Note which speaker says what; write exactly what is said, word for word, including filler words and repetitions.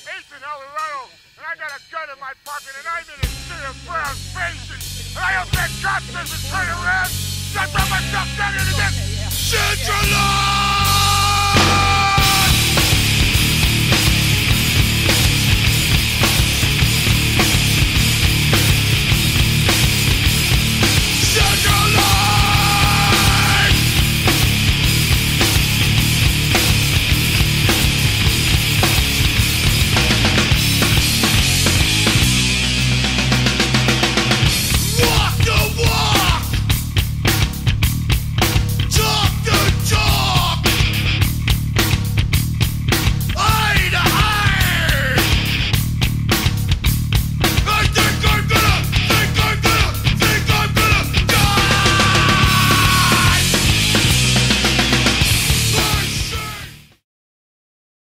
Speaker 1: Ethan Eldorado, and I got a gun in my pocket, and I'm in a sea of brown faces. And I hope that cop doesn't turn around. I brought myself down here to this. Central Law!